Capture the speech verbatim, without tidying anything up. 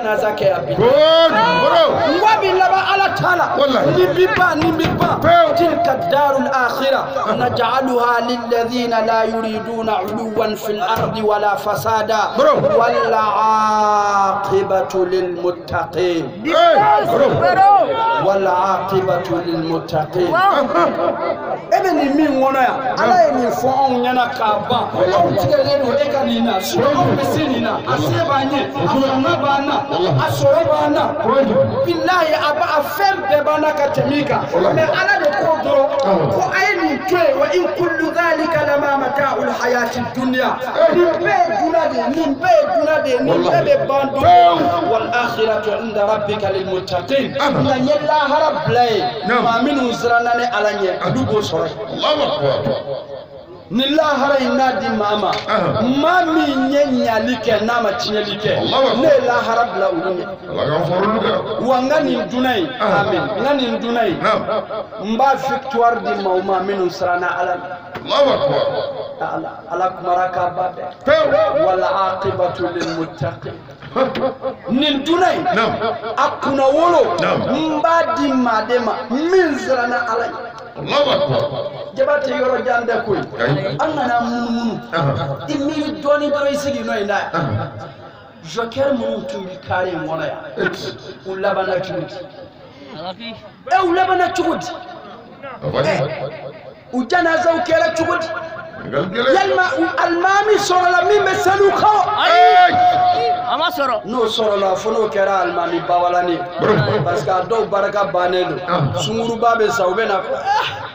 janaza ke abi wabi laba ala taala ni biba ni biba tilka darul akhirah naj'aluha lil ladhina la yuriduna 'uluwan fil ardi wala fasada wal aqibatu lil muttaqin wal aqibatu lil muttaqin ebe ni mi ngono ya ala ni fo on nyana ka ba on tigele no e ka ni na so on besini na asebanye afana bana asoro bana billahi aba afem be bana katemika me ala de kodro ko ayni twe wa in kullu dhalika lama mata'ul hayatid dunya nimbe dunade nimbe dunade nimbe bando wal akhiratu inda rabbika lil muttaqin na yalla harab lay ma min uzrana ne alanye adugo soro Allahu akbar nilla haray nadi mama mami nyenyalike na machinyalike ne la harab la ulunye wangani dunai amin ngani dunai mba victoire di mauma minu sarana ala Allahu akbar ta'ala ala kumaraka babe wal aqibatu lil muttaqin nin dunai akuna wolo mba di madema min sarana ala Allahu akbar jabate yoro jande koy annana mun imi doni doro sigi no ina joker mun tumbi kare ngona ya ulabana chudi e ulabana chudi ujana za ukela chudi yalma almami sorola mi mesalu khaw ama soro no sorola fono kera almami bawalani parce que do baraka banelo sunguru babe sawbena